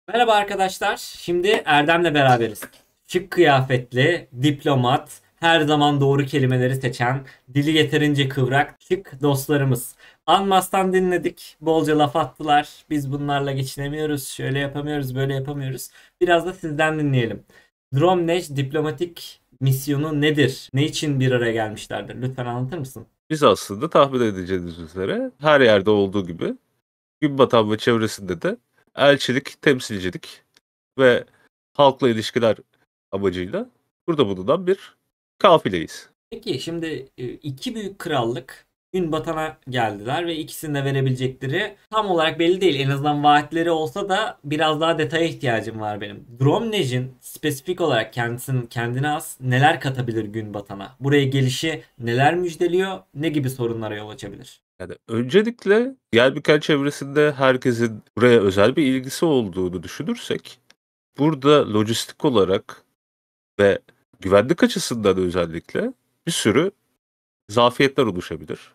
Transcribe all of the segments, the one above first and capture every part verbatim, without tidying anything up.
Merhaba arkadaşlar. Şimdi Erdem'le beraberiz. Şık kıyafetli, diplomat, her zaman doğru kelimeleri seçen, dili yeterince kıvrak, şık dostlarımız. Anmas'tan dinledik. Bolca laf attılar. Biz bunlarla geçinemiyoruz. Şöyle yapamıyoruz, böyle yapamıyoruz. Biraz da sizden dinleyelim. Dromnej diplomatik misyonu nedir? Ne için bir araya gelmişlerdir? Lütfen anlatır mısın? Biz aslında tahmin edeceğiniz üzere her yerde olduğu gibi Günbatan ve çevresinde de elçilik, temsilcilik ve halkla ilişkiler amacıyla burada bulunan bir kafileyiz. Peki şimdi e, iki büyük krallık gün batana geldiler ve ikisinin de verebilecekleri tam olarak belli değil. En azından vaatleri olsa da biraz daha detaya ihtiyacım var benim. Dromnej'in spesifik olarak kendisinin kendine has neler katabilir gün batana? Buraya gelişi neler müjdeliyor? Ne gibi sorunlara yol açabilir? Yani öncelikle Gelbikel çevresinde herkesin buraya özel bir ilgisi olduğunu düşünürsek, burada lojistik olarak ve güvenlik açısından özellikle bir sürü zafiyetler oluşabilir.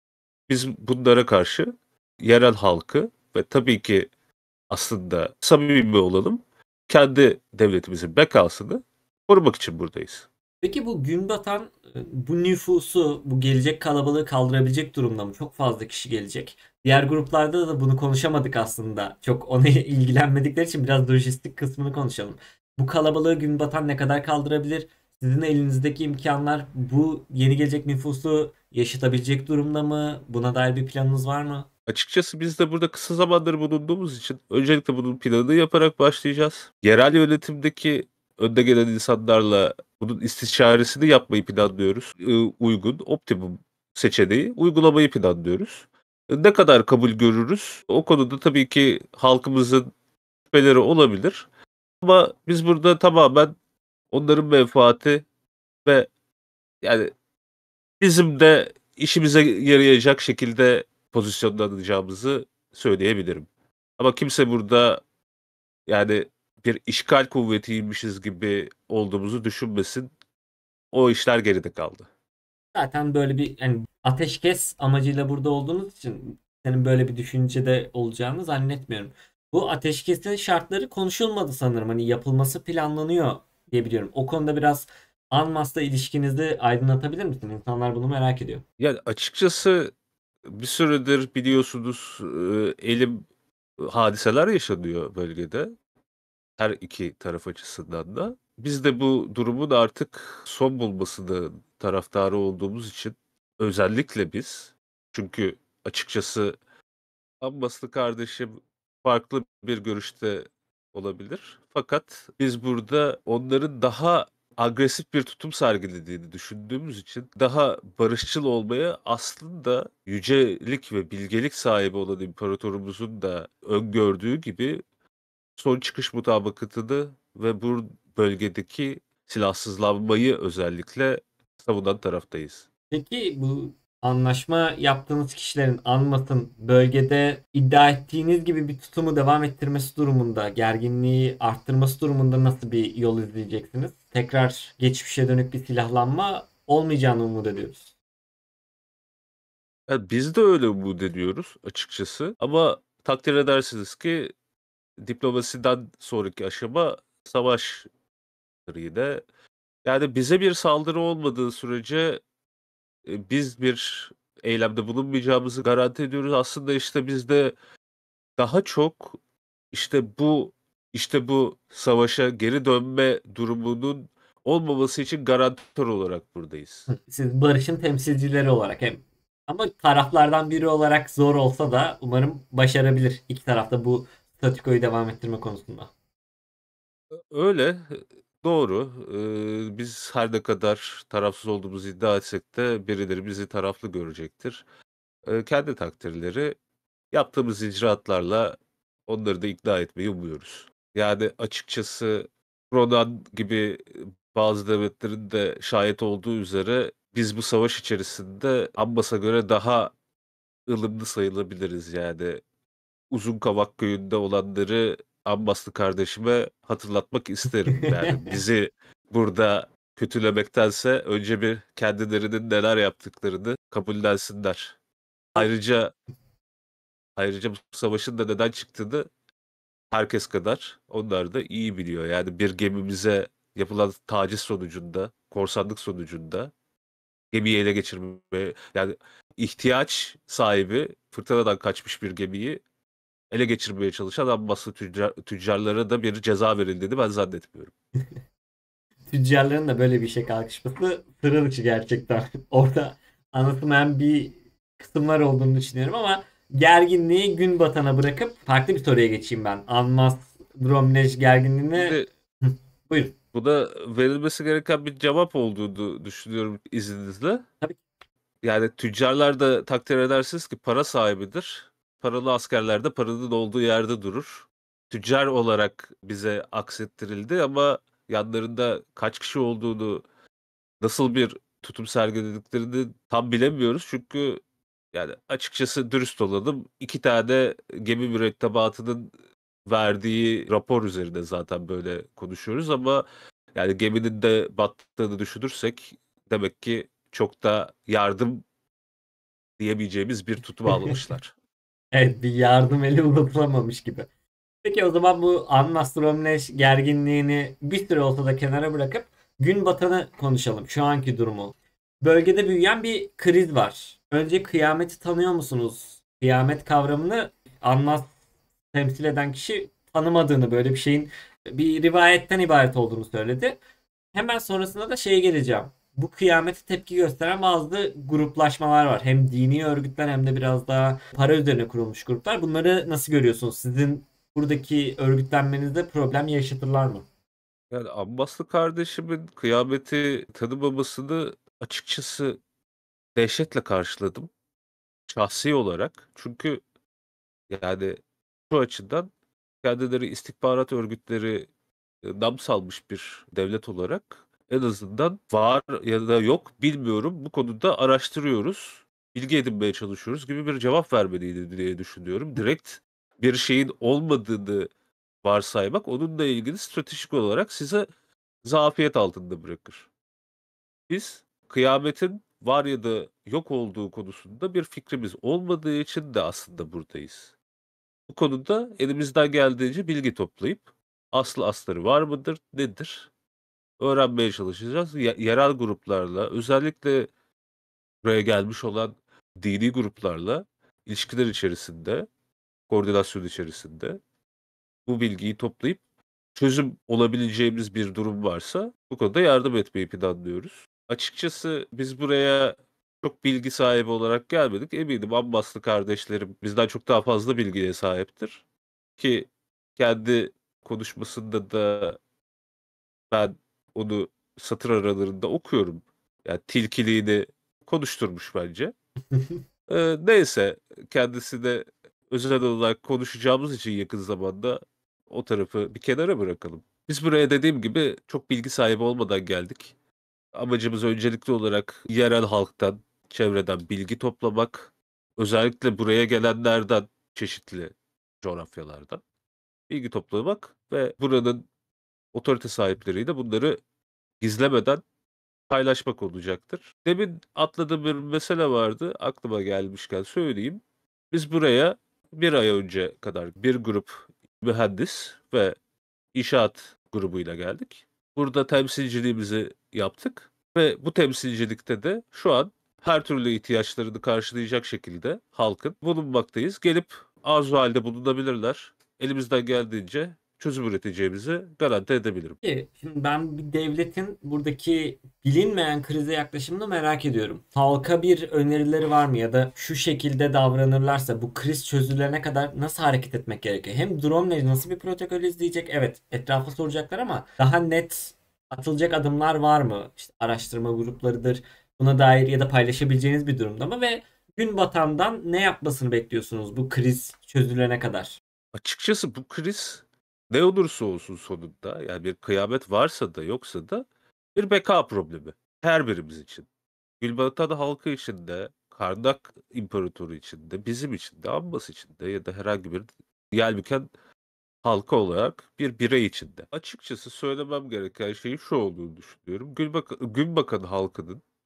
Biz bunlara karşı yerel halkı ve tabii ki aslında samimi olalım, kendi devletimizin bekasını korumak için buradayız. Peki bu gün batan e, bu nüfusu, bu gelecek kalabalığı kaldırabilecek durumda mı? Çok fazla kişi gelecek. Diğer gruplarda da bunu konuşamadık aslında. Çok ona ilgilenmedikleri için biraz lojistik kısmını konuşalım. Bu kalabalığı gün batan ne kadar kaldırabilir? Sizin elinizdeki imkanlar bu yeni gelecek nüfusu yaşatabilecek durumda mı? Buna dair bir planınız var mı? Açıkçası biz de burada kısa zamandır bulunduğumuz için öncelikle bunun planını yaparak başlayacağız. Yerel yönetimdeki önde gelen insanlarla bunun istişaresini yapmayı planlıyoruz. Ee, uygun, optimum seçeneği uygulamayı planlıyoruz. Ne kadar kabul görürüz? O konuda tabii ki halkımızın şüpheleri olabilir. Ama biz burada tamamen onların menfaati ve yani bizim de işimize yarayacak şekilde pozisyonlanacağımızı söyleyebilirim. Ama kimse burada yani bir işgal kuvvetiymişiz gibi olduğumuzu düşünmesin. O işler geride kaldı. Zaten böyle bir hani ateşkes amacıyla burada olduğunuz için senin böyle bir düşüncede olacağını zannetmiyorum. Bu ateşkesin şartları konuşulmadı sanırım. Hani yapılması planlanıyor diye biliyorum. O konuda biraz Anmas'la ilişkinizi aydınlatabilir misin? İnsanlar bunu merak ediyor. Yani açıkçası bir süredir biliyorsunuz e, elim hadiseler yaşanıyor bölgede. Her iki taraf açısından da. Biz de bu durumun artık son bulmasını taraftarı olduğumuz için özellikle biz, çünkü açıkçası Abbaslı kardeşim farklı bir görüşte olabilir. Fakat biz burada onların daha agresif bir tutum sergilediğini düşündüğümüz için daha barışçıl olmaya, aslında yücelik ve bilgelik sahibi olan imparatorumuzun da öngördüğü gibi son çıkış mutabakatını ve bu bölgedeki silahsızlanmayı özellikle savunan taraftayız. Peki bu anlaşma yaptığınız kişilerin Anmas'ın bölgede iddia ettiğiniz gibi bir tutumu devam ettirmesi durumunda, gerginliği arttırması durumunda nasıl bir yol izleyeceksiniz? Tekrar geçmişe dönük bir silahlanma olmayacağını umut ediyoruz. Yani biz de öyle umut ediyoruz açıkçası, ama takdir edersiniz ki diplomasiden sonraki aşama savaştır yine. Yani bize bir saldırı olmadığı sürece e, biz bir eylemde bulunmayacağımızı garanti ediyoruz. Aslında işte biz de daha çok işte bu işte bu savaşa geri dönme durumunun olmaması için garantör olarak buradayız. Siz barışın temsilcileri olarak hem ama taraflardan biri olarak zor olsa da umarım başarabilir iki tarafta bu statükoyu devam ettirme konusunda. Öyle, doğru. Eee, biz her ne kadar tarafsız olduğumuzu iddia etsek de birileri bizi taraflı görecektir. Eee, kendi takdirleri, yaptığımız icraatlarla onları da ikna etmeyi umuyoruz. Yani açıkçası Ronan gibi bazı devletlerin de şahit olduğu üzere biz bu savaş içerisinde Abbas'a göre daha ılımlı sayılabiliriz yani. Uzun Kavak Köyü'nde olanları Abbaslı kardeşime hatırlatmak isterim. Yani bizi burada kötülemektense önce bir kendilerinin neler yaptıklarını kabullensinler. Ayrıca ayrıca bu savaşın da neden çıktığını herkes kadar onlar da iyi biliyor. Yani bir gemimize yapılan taciz sonucunda, korsanlık sonucunda gemiyi ele geçirmeye, yani ihtiyaç sahibi fırtınadan kaçmış bir gemiyi ele geçirmeye çalışan Abbaslı tüccar, tüccarlara da bir ceza verildiğini ben zannetmiyorum. Tüccarların da böyle bir şey kalkışması sıra dışı gerçekten. Orada anlatılmayan bir kısımlar olduğunu düşünüyorum ama gerginliği gün batana bırakıp farklı bir soruya geçeyim ben. Anmas Bromlej gerginliğini. Şimdi Hı, buyurun. buna verilmesi gereken bir cevap olduğunu düşünüyorum izninizle. Tabii ki. Yani tüccarlar da takdir edersiniz ki para sahibidir. Paralı askerler de paranın olduğu yerde durur. Tüccar olarak bize aksettirildi ama yanlarında kaç kişi olduğunu, nasıl bir tutum sergilediklerini tam bilemiyoruz. Çünkü yani açıkçası dürüst olalım. İki tane gemi mürettebatının verdiği rapor üzerinde zaten böyle konuşuyoruz ama yani geminin de battığını düşünürsek demek ki çok da yardım diyemeyeceğimiz bir tutum almışlar. Evet, bir yardım eli uzatılamamış gibi. Peki o zaman bu Anmas Bromlej gerginliğini bir süre olsa da kenara bırakıp gün batanı konuşalım. Şu anki durumu. Bölgede büyüyen bir kriz var. Önce kıyameti tanıyor musunuz? Kıyamet kavramını Anmas temsil eden kişi tanımadığını, böyle bir şeyin bir rivayetten ibaret olduğunu söyledi. Hemen sonrasında da şeye geleceğim. Bu kıyamete tepki gösteren bazı gruplaşmalar var. Hem dini örgütler hem de biraz daha para üzerine kurulmuş gruplar. Bunları nasıl görüyorsunuz? Sizin buradaki örgütlenmenizde problem yaşatırlar mı? Yani Abbaslı kardeşimin kıyameti tanımamasını açıkçası dehşetle karşıladım şahsi olarak. Çünkü yani şu açıdan kendileri istihbarat örgütleri e, nam salmış bir devlet olarak en azından var ya da yok bilmiyorum, bu konuda araştırıyoruz, bilgi edinmeye çalışıyoruz gibi bir cevap vermeliydi diye düşünüyorum. Direkt bir şeyin olmadığını varsaymak onunla ilgili stratejik olarak size zafiyet altında bırakır. Biz kıyametin var ya da yok olduğu konusunda bir fikrimiz olmadığı için de aslında buradayız. Bu konuda elimizden geldiğince bilgi toplayıp aslı astarı var mıdır, nedir öğrenmeye çalışacağız. Ye- yerel gruplarla, özellikle buraya gelmiş olan dini gruplarla ilişkiler içerisinde, koordinasyon içerisinde bu bilgiyi toplayıp çözüm olabileceğimiz bir durum varsa bu konuda yardım etmeyi planlıyoruz. Açıkçası biz buraya çok bilgi sahibi olarak gelmedik. Eminim Abbaslı kardeşlerim bizden çok daha fazla bilgiye sahiptir. Ki kendi konuşmasında da ben onu satır aralarında okuyorum. Yani tilkiliğini konuşturmuş bence. Ee, neyse, kendisi de özel olarak konuşacağımız için yakın zamanda o tarafı bir kenara bırakalım. Biz buraya dediğim gibi çok bilgi sahibi olmadan geldik. Amacımız öncelikli olarak yerel halktan, çevreden bilgi toplamak. Özellikle buraya gelenlerden, çeşitli coğrafyalardan bilgi toplamak ve buranın otorite sahipleriyle bunları gizlemeden paylaşmak olacaktır. Demin atladığım bir mesele vardı. Aklıma gelmişken söyleyeyim. Biz buraya bir ay önce kadar bir grup mühendis ve inşaat grubuyla geldik. Burada temsilciliğimizi yaptık ve bu temsilcilikte de şu an her türlü ihtiyaçlarını karşılayacak şekilde halkın bulunmaktayız. Gelip arzu halde bulunabilirler. Elimizden geldiğince çözüm üreteceğimizi garanti edebilirim. Peki, şimdi ben bir devletin buradaki bilinmeyen krize yaklaşımını merak ediyorum. Halka bir önerileri var mı ya da şu şekilde davranırlarsa bu kriz çözülene kadar nasıl hareket etmek gerekiyor? Hem drone nasıl bir protokol izleyecek? Evet, etrafa soracaklar ama daha net atılacak adımlar var mı? İşte araştırma gruplarıdır, buna dair ya da paylaşabileceğiniz bir durumda mı ve gün batandan ne yapmasını bekliyorsunuz bu kriz çözülene kadar? Açıkçası bu kriz ne olursa olsun sonunda, yani bir kıyamet varsa da yoksa da bir beka problemi her birimiz için. Gülbatan halkı için de, Karnak İmparatoru için de, bizim için de, Abbas için de ya da herhangi bir Yelbüken halkı olarak bir birey için de. Açıkçası söylemem gereken şeyin şu olduğunu düşünüyorum. Gülbak Gülbakan halkının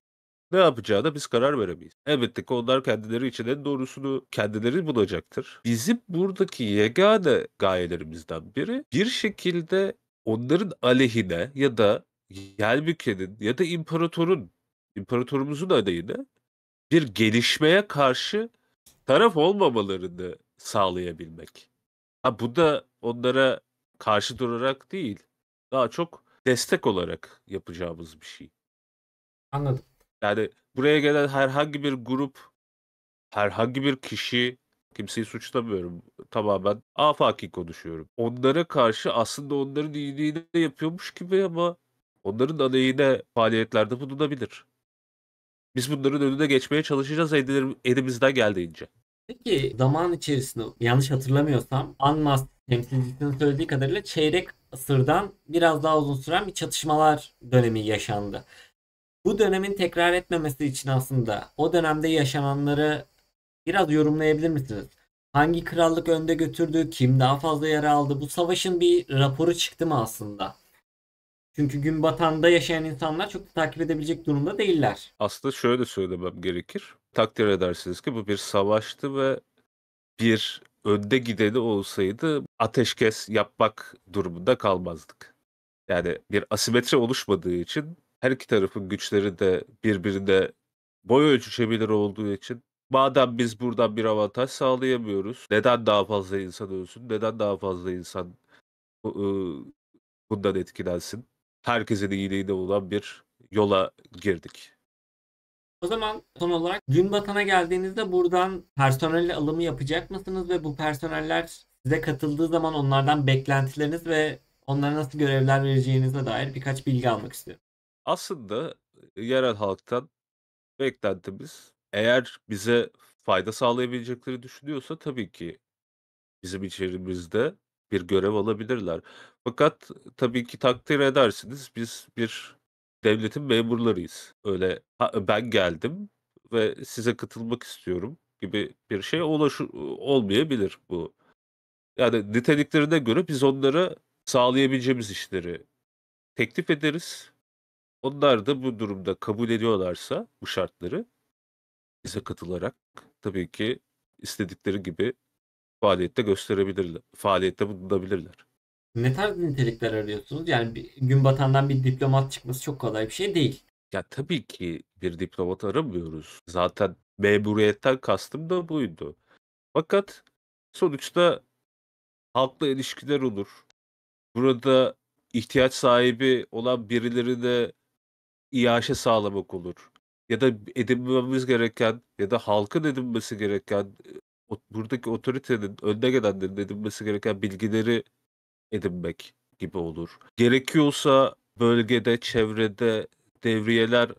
ne yapacağına biz karar veremeyiz. Elbette ki onlar kendileri için en doğrusunu kendileri bulacaktır. Bizim buradaki yegane gayelerimizden biri bir şekilde onların aleyhine ya da Yelbük'ün ya da imparatorun, imparatorumuzun aleyhine bir gelişmeye karşı taraf olmamalarını sağlayabilmek. Ha, bu da onlara karşı durarak değil, daha çok destek olarak yapacağımız bir şey. Anladım. Yani buraya gelen herhangi bir grup, herhangi bir kişi, kimseyi suçlamıyorum. Tamamen afaki konuşuyorum. Onlara karşı aslında onların iyiliğini yapıyormuş gibi ama onların aleyhine faaliyetlerde bulunabilir. Biz bunların önüne geçmeye çalışacağız elim- elimizden geldiğince. Peki zaman içerisinde yanlış hatırlamıyorsam Anmas temsilcisinin söylediği kadarıyla çeyrek asırdan biraz daha uzun süren bir çatışmalar dönemi yaşandı. Bu dönemin tekrar etmemesi için aslında o dönemde yaşananları biraz yorumlayabilir misiniz? Hangi krallık önde götürdü? Kim daha fazla yara aldı? Bu savaşın bir raporu çıktı mı aslında? Çünkü gün batanda yaşayan insanlar çok da takip edebilecek durumda değiller. Aslında şöyle söylemem gerekir. Takdir edersiniz ki bu bir savaştı ve bir önde gideni olsaydı ateşkes yapmak durumunda kalmazdık. Yani bir asimetri oluşmadığı için her iki tarafın güçleri de birbirine boy ölçüşebilir olduğu için madem biz buradan bir avantaj sağlayamıyoruz, neden daha fazla insan ölsün, neden daha fazla insan bu- ıı, bundan etkilensin? Herkesin iyiliğine olan bir yola girdik. O zaman son olarak gün batana geldiğinizde buradan personel alımı yapacak mısınız ve bu personeller size katıldığı zaman onlardan beklentileriniz ve onlara nasıl görevler vereceğinize dair birkaç bilgi almak istiyorum. Aslında yerel halktan beklentimiz eğer bize fayda sağlayabilecekleri düşünüyorsa tabii ki bizim içerimizde bir görev alabilirler. Fakat tabii ki takdir edersiniz biz bir devletin memurlarıyız. Öyle "Ha, ben geldim ve size katılmak istiyorum" gibi bir şey ulaşı olmayabilir bu. Yani niteliklerine göre biz onlara sağlayabileceğimiz işleri teklif ederiz. Onlar da bu durumda kabul ediyorlarsa bu şartları bize katılarak tabii ki istedikleri gibi faaliyette gösterebilirler, faaliyette bulunabilirler. Ne tarz nitelikler arıyorsunuz? Yani bir, gün batandan bir diplomat çıkması çok kolay bir şey değil. Ya tabii ki bir diplomat aramıyoruz. Zaten memuriyetten kastım da buydu. Fakat sonuçta halkla ilişkiler olur. Burada ihtiyaç sahibi olan birilerine İaşe sağlamak olur. Ya da edinmemiz gereken ya da halkın edinmesi gereken, eee, o buradaki otoritenin, önde gelenlerin edinmesi gereken bilgileri edinmek gibi olur. Gerekiyorsa bölgede, çevrede devriyeler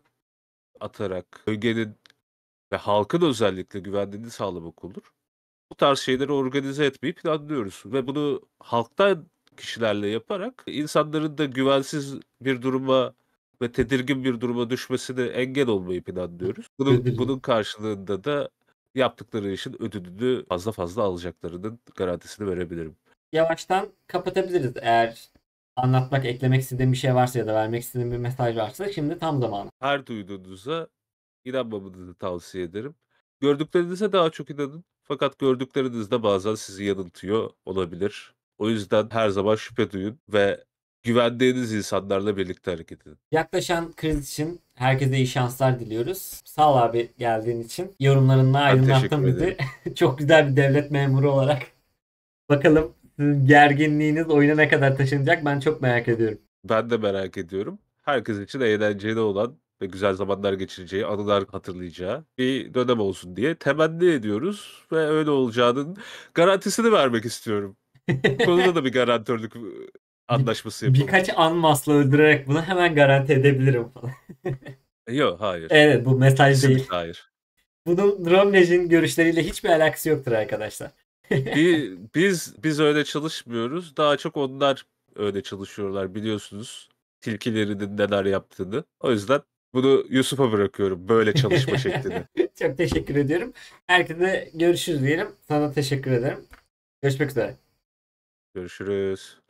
atarak bölgenin ve halkın özellikle güvenliğini sağlamak olur. Bu tarz şeyleri organize etmeyi planlıyoruz ve bunu halktan kişilerle yaparak insanların da güvensiz bir duruma ve tedirgin bir duruma düşmesine engel olmayı planlıyoruz. Bunun Özür dilerim. bunun karşılığında da yaptıkları işin ödülünü fazla fazla alacaklarının garantisini verebilirim. Yavaştan kapatabiliriz eğer anlatmak, eklemek istediğim bir şey varsa ya da vermek istediğim bir mesaj varsa şimdi tam zamanı. Her duyduğunuza inanmamanızı tavsiye ederim. Gördüklerinize daha çok inanın. Fakat gördükleriniz de bazen sizi yanıltıyor olabilir. O yüzden her zaman şüphe duyun ve güvendiğiniz insanlarla birlikte hareket edin. Yaklaşan kriz için herkese iyi şanslar diliyoruz. Sağ ol abi geldiğin için. Yorumlarınla Ben aydınlattın teşekkür bizi. ederim. Çok güzel bir devlet memuru olarak. Bakalım sizin gerginliğiniz oyuna ne kadar taşınacak ben çok merak ediyorum. Ben de merak ediyorum. Herkes için eğlenceli olan ve güzel zamanlar geçireceği, anılar hatırlayacağı bir dönem olsun diye temenni ediyoruz ve öyle olacağının garantisini vermek istiyorum. Bu konuda da bir garantörlük ııı, Bir, anlaşması yapalım. birkaç Anmas'la öldürerek bunu hemen garanti edebilirim falan. Yok, hayır. Evet bu mesaj değil. Kesinlikle hayır. Bunun Dromlej'in görüşleriyle hiçbir alakası yoktur arkadaşlar. Bi biz biz öyle çalışmıyoruz. Daha çok onlar öyle çalışıyorlar biliyorsunuz. Tilkilerinin neler yaptığını. O yüzden bunu Yusuf'a bırakıyorum böyle çalışma şeklini. Çok teşekkür ediyorum. Herkese görüşürüz diyelim. Sana teşekkür ederim. Görüşmek üzere. Görüşürüz.